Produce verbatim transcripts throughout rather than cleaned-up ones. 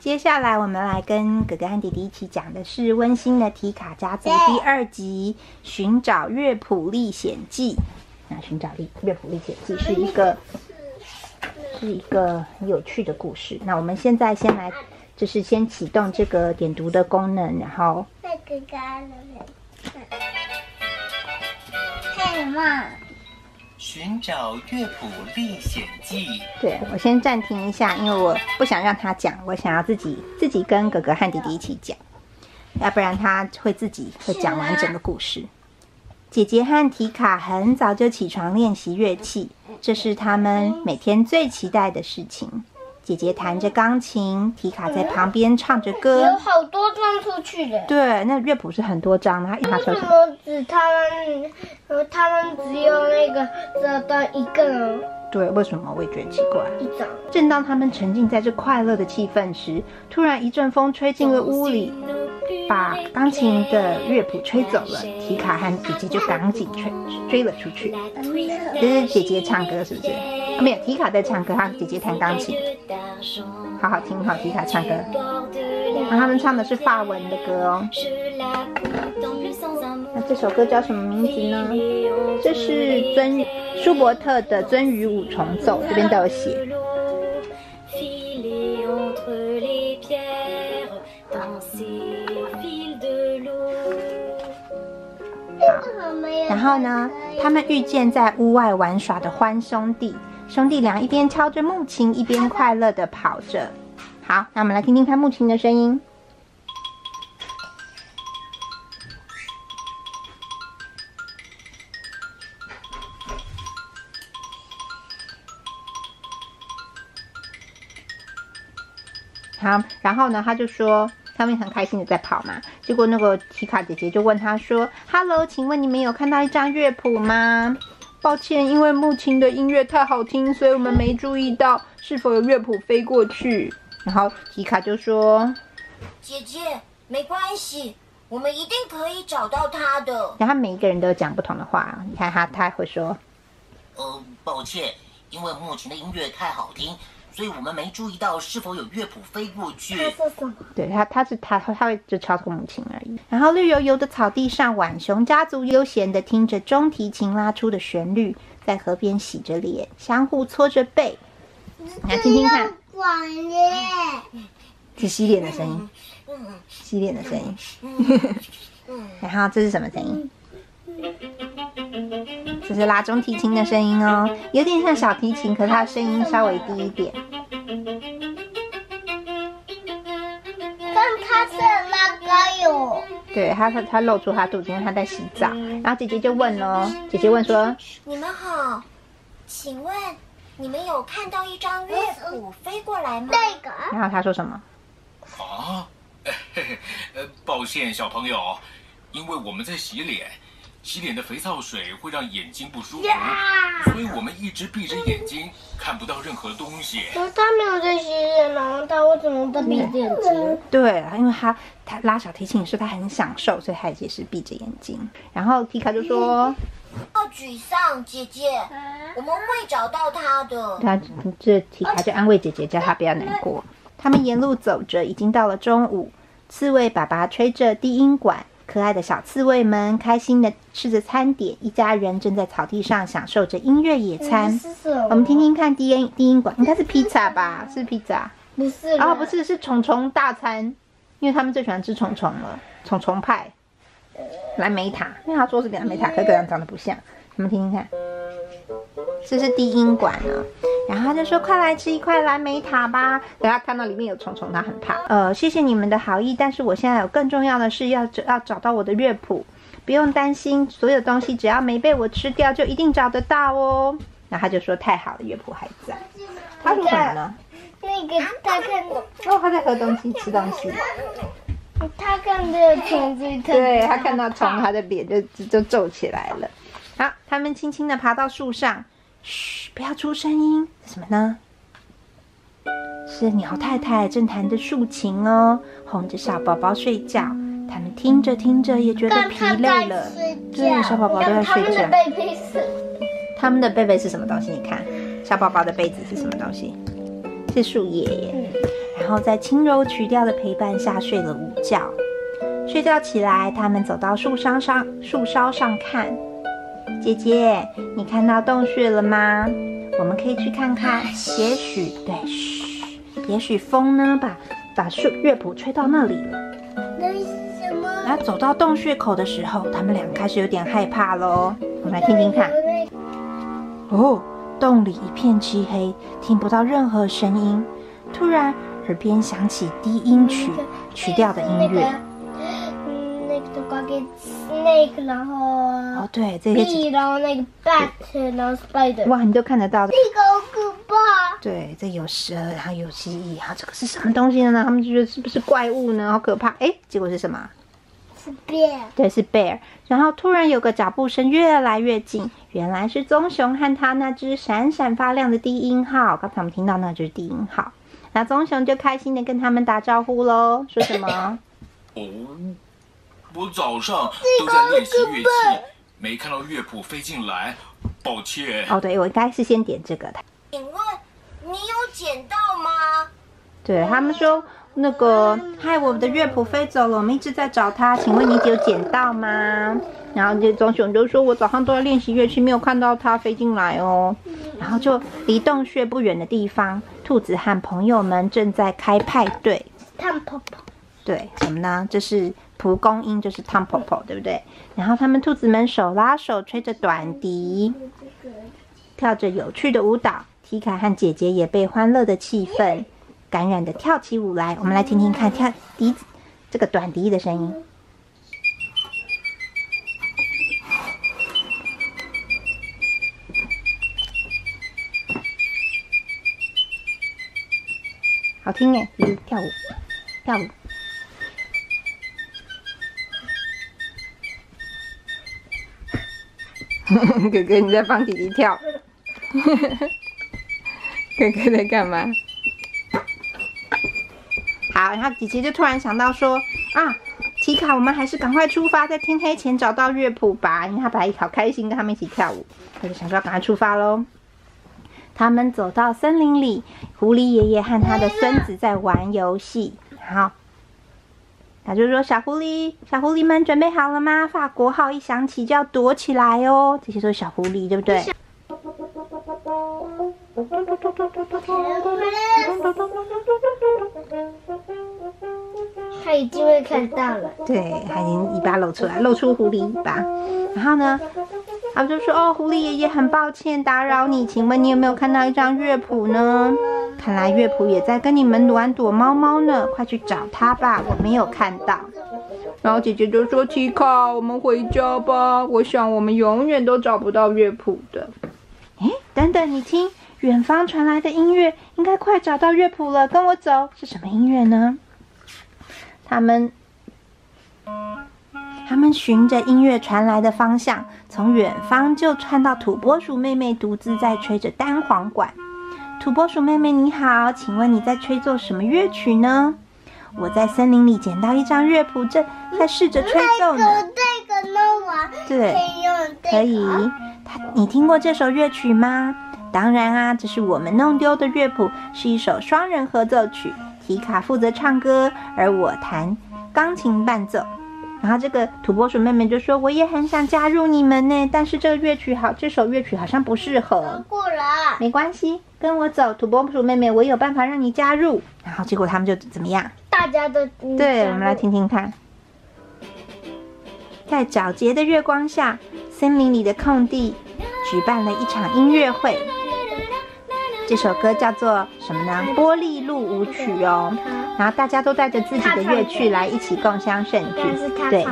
接下来我们来跟哥哥和弟弟一起讲的是温馨的提卡家族第二集《寻找乐谱历险记》。那《寻找乐谱历险记》是一个是一个很有趣的故事。那我们现在先来，就是先启动这个点读的功能，然后看什么？ 寻找乐谱历险记。 对，我先暂停一下，因为我不想让他讲，我想要自己自己跟哥哥和弟弟一起讲，要不然他会自己会讲完整个故事。姐姐和提卡很早就起床练习乐器，这是他们每天最期待的事情。姐姐弹着钢琴，提卡在旁边唱着歌。 有好多张出去的。 对，那乐谱是很多张的。他为什么只他们，他们只有那个找到一个人？ 对，为什么我也觉得奇怪。 一张。 正当他们沉浸在这快乐的气氛时，突然一阵风吹进了屋里，把钢琴的乐谱吹走了。提卡和姐姐就赶紧追追了出去。这是姐姐唱歌是不是？啊、没有，提卡在唱歌，她姐姐弹钢琴，好好听哈。提卡唱歌，然后他们唱的是法文的歌哦。那这首歌叫什么名字呢？这是尊舒伯特的《鳟鱼五重奏》，这边都有写。然后呢，他们遇见在屋外玩耍的欢兄弟，兄弟俩一边敲着木琴，一边快乐地跑着。好，那我们来听听看木琴的声音。好，然后呢，他就说他们很开心的在跑嘛，结果那个提卡姐姐就问他说 ：“Hello， 请问你们有看到一张乐谱吗？”抱歉，因为木琴的音乐太好听，所以我们没注意到是否有乐谱飞过去。然后提卡就说：“ 姐姐，没关系，我们一定可以找到它的。” 然后每一个人都讲不同的话，你看他他会说：“ 呃，抱歉，因为木琴的音乐太好听。”所以我们没注意到是否有乐谱飞过去。 他说什么？ 对他，他是他他会就敲这个木琴而已。然后绿油油的草地上，浣熊家族悠闲地听着中提琴拉出的旋律，在河边洗着脸，相互搓着背。来听听看， 管耶， 是洗脸的声音，洗脸的声音。然后这是什么声音？这是拉中提琴的声音哦，有点像小提琴，可是它的声音稍微低一点。 但它是那个哟。 对，他他他露出他肚子，因为他在洗澡。然后姐姐就问哦，姐姐问说：“ 你们好，请问你们有看到一张乐谱飞过来吗？” 那个。 然后他说什么？ 啊，嘿嘿呃，抱歉，小朋友，因为我们在洗脸。洗脸的肥皂水会让眼睛不舒服， yeah! 所以我们一直闭着眼睛，看不到任何东西。 可是他没有在洗脸，然后他为什么在闭着眼睛？ 对，因为他他拉小提琴是他很享受，所以他也是闭着眼睛。然后提卡就说：“ 不要沮丧，姐姐，我们会找到他的。” 他这提卡就安慰姐姐，叫她不要难过。他们沿路走着，已经到了中午。刺猬爸爸吹着低音管。可爱的小刺猬们开心地吃着餐点，一家人正在草地上享受着音乐野餐。我们听听看低音低音管，应该是披萨吧？是披萨？ 不是哦，不是，是虫虫大餐，因为他们最喜欢吃虫虫了，虫虫派。蓝莓塔，因为他说是蓝莓塔，可是长长得不像。我们听听看，这是低音管呢。然后他就说：“快来吃一块蓝莓塔吧！”等他看到里面有虫虫，他很怕。呃，谢谢你们的好意，但是我现在有更重要的事要要找到我的乐谱。不用担心，所有东西只要没被我吃掉，就一定找得到哦。然后他就说：“太好了，乐谱还在。”他说什么呢？ 那个他看， 哦，他在喝东西，吃东西。 他看这个虫子， 对他看到虫，他的脸就就皱起来了。好，他们轻轻地爬到树上。嘘，不要出声音。是什么呢？是鸟太太正弹着竖琴哦，哄着小宝宝睡觉。他们听着听着也觉得疲累了。对，小宝宝都在睡觉。 他们的贝贝是？ 他们的贝贝是什么东西？你看，小宝宝的被子是什么东西？是树叶耶。 然后在轻柔曲调的陪伴下睡了午觉。睡觉起来，他们走到树梢上，树梢上看。姐姐，你看到洞穴了吗？我们可以去看看。也许，对，嘘，也许风呢，把把树乐谱吹到那里了。 那是什么？ 然后走到洞穴口的时候，他们俩开始有点害怕喽。我们来听听看。哦，洞里一片漆黑，听不到任何声音。突然，耳边响起低音曲曲调的音乐。 嗯，那个都搞给 snake， 然后哦，对，这些 bee， 然后那个 bat， 然后 spider。 哇，你都看得到的。 这个好可怕。 对，这有蛇，然后有蜥蜴，然后这个是什么东西呢？他们就觉得是不是怪物呢？好可怕！哎，结果是什么？ 是 bear。 对，是 bear。然后突然有个脚步声越来越近，原来是棕熊和他那只闪闪发亮的低音号。刚才我们听到那就是低音号。那棕熊就开心的跟他们打招呼喽，说什么？ 哦，我早上都在练习乐器，没看到乐谱飞进来，抱歉。 哦，对，我应该是先点这个的。 请问你有捡到吗？ 对，他们说那个，害我们的乐谱飞走了，我们一直在找它，请问你有捡到吗？然后这棕熊就说，我早上都在练习乐器，没有看到它飞进来哦。然后就离洞穴不远的地方，兔子和朋友们正在开派对。 汤婆婆。 对，什么呢？这是蒲公英，就是汤婆婆，对不对？然后他们兔子们手拉手，吹着短笛，跳着有趣的舞蹈。提卡和姐姐也被欢乐的气氛感染的跳起舞来。我们来听听看跳笛子这个短笛的声音。好听耶！嗯，跳舞，跳舞。哥哥，你在帮弟弟跳。哥哥在干嘛？好，然后姐姐就突然想到说啊，提卡，我们还是赶快出发，在天黑前找到乐谱吧，因为他本来好开心跟他们一起跳舞，他就想说要赶快出发喽。他们走到森林里，狐狸爷爷和他的孙子在玩游戏。好，他就说：“小狐狸，小狐狸们准备好了吗？法国号一响起就要躲起来哦。”这些都是小狐狸，对不对？ 它已经会看到了。 对，它已经尾巴露出来，露出狐狸尾巴。然后呢，他们就说：“哦，狐狸爷爷，很抱歉打扰你，请问你有没有看到一张乐谱呢？看来乐谱也在跟你们玩躲猫猫呢，快去找它吧，我没有看到。”然后姐姐就说：“提卡，我们回家吧，我想我们永远都找不到乐谱的。”哎，等等，你听，远方传来的音乐，应该快找到乐谱了，跟我走。是什么音乐呢？他们，他们循着音乐传来的方向，从远方就看到土拨鼠妹妹独自在吹着单簧管。土拨鼠妹妹你好，请问你在吹奏什么乐曲呢？我在森林里捡到一张乐谱，正在试着吹奏呢。 这个呢，我对， 可以用这个。 可以。他，你听过这首乐曲吗？当然啊，这是我们弄丢的乐谱，是一首双人合奏曲。提卡负责唱歌，而我弹钢琴伴奏。然后这个土拨鼠妹妹就说：“我也很想加入你们呢，但是这个乐曲好，这首乐曲好像不适合。” 过了。 没关系，跟我走，土拨鼠妹妹，我有办法让你加入。然后结果他们就怎么样？ 大家都对，我们来听听看。在皎洁的月光下，森林里的空地举办了一场音乐会。这首歌叫做什么呢？玻璃路舞曲哦。然后大家都带着自己的乐曲来一起共襄盛举。对，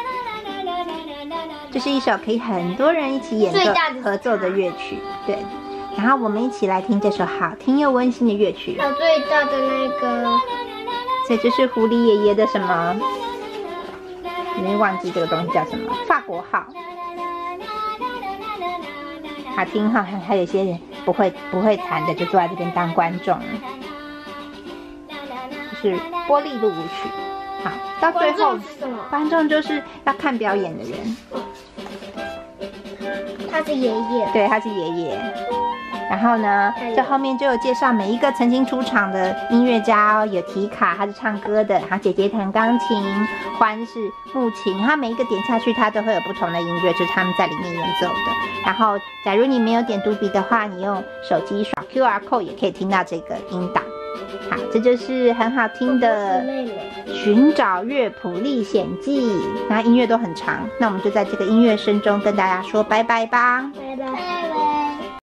这是一首可以很多人一起演奏合奏的乐曲。对，然后我们一起来听这首好听又温馨的乐曲。 有最大的那个。 所以这是狐狸爷爷的什么？有点忘记这个东西叫什么？法国号。好听哈，还有一些人不会不会弹的，就坐在这边当观众。就是玻璃路舞曲。好，到最后观众就是要看表演的人。 他是爷爷。 对，他是爷爷。 然后呢，这后面就有介绍每一个曾经出场的音乐家哦，有提卡，他是唱歌的，然后姐姐弹钢琴，欢是木琴，他每一个点下去，它都会有不同的音乐，就是他们在里面演奏的。然后，假如你没有点读笔的话，你用手机刷 Q R code 也可以听到这个音档。好，这就是很好听的《寻找乐谱历险记》，那音乐都很长，那我们就在这个音乐声中跟大家说拜拜吧。 拜拜。